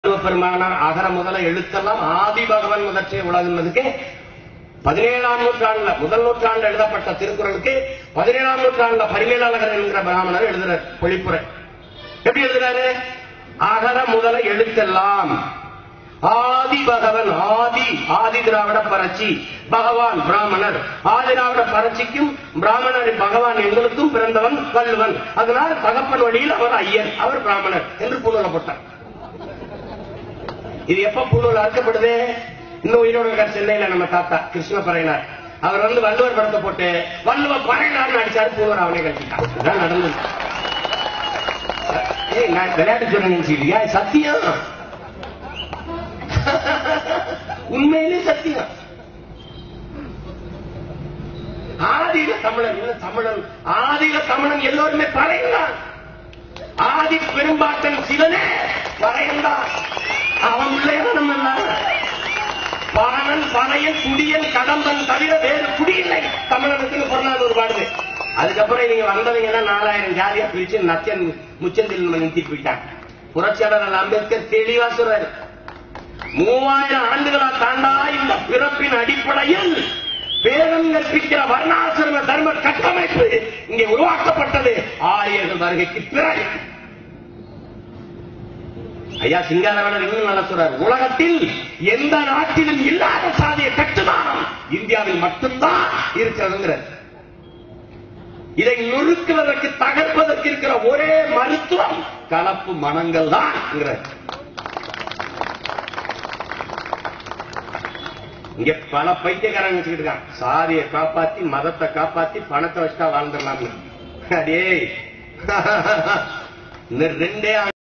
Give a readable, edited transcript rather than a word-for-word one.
பெருமானார் அகர முதல எழுத்தெல்லாம் ஆதி பகவன் முதற்றே உலகுன்னதுக்கு 17ஆம் நூற்றாண்டுல முதல் நூற்றாண்டு எழுதப்பட்ட திருக்குறளுக்கு 17ஆம் நூற்றாண்டுல பரிமேலழகர் என்கிற பிராமணர் எழுதுறார் பொழிப்புரை. எப்படி எழுதுறாரு? அகர முதல எழுத்தெல்லாம் ஆதி பகவன், ஆதி திராவிட பரட்சி, பகவான் பிராமணர், ஆதி திராவிட பரட்சிக்கும் பிராமணர் பகவான் எங்களுக்கும் பிறந்தவன் வள்ளுவன், அதனால் தகப்பன் வழியில் அவர் ஐயர், அவர் பிராமணர் என்று பூணூலப்பட்டார். இது எப்ப பூணூல் அறுக்கப்படுது? இன்னும் உயிரோடு இருக்கார் சென்னையில நம்ம தாத்தா கிருஷ்ணபறையினார். அவர் வள்ளுவர் படத்தை போட்டு வள்ளுவ பறையினார் அடிச்சாரு, பூணூர் அவனே கட்டிட்டார். நடந்தது. நான் விளையாட்டு சொல்ல நினைச்சிருக்கியா? சத்தியம், உண்மையிலே சத்தியம். ஆதியில தமிழன் ஆதியில தமிழன் எல்லோருமே பறையந்தான். ஆதி பெரும்பாட்டன் சிவனே பறையந்தான். அவன் நம்ம பாணன், பனையன், குடியன், கடம்பன் தவிர வேறு குடி இல்லை தமிழனுக்கு பொருளாதார பாடுது. அதுக்கப்புறம் நீங்க வந்தவங்கன்னா 4000 ஜாதியா பிரிச்சு நச்சன் முச்சந்தில் நிறுத்தி போயிட்டாங்க. புரட்சியாளர் அம்பேத்கர் தெளிவா சொல்றாரு, 3000 ஆண்டுகளா தாண்டா இந்த பிறப்பின் அடிப்படையில் வேதம் கற்பிக்கிற வர்ணாசிரம தர்ம கட்டமைப்பு இங்கே உருவாக்கப்பட்டது ஆரியர்கள் வருகைக்கு பிறகு. ஐயா சிங்காரவேலர் இன்னும் நல்லா சொல்றார், உலகத்தில் எந்த நாட்டிலும் இல்லாத சாதிய கட்டுமானம் இந்தியாவில் மட்டும்தான் இருக்கிறதுங்கிறார். இதை நொறுக்குவதற்கு, தகர்ப்பதற்கு இருக்கிற ஒரே மருத்துவம் கலப்பு மனங்கள் தான். இங்க பல பைத்தியக்காரங்க வச்சுக்கிட்டு இருக்கான், சாதியை காப்பாத்தி மதத்தை காப்பாத்தி பணத்தை வச்சுட்டா வாழ்ந்துடலாம். அடே 2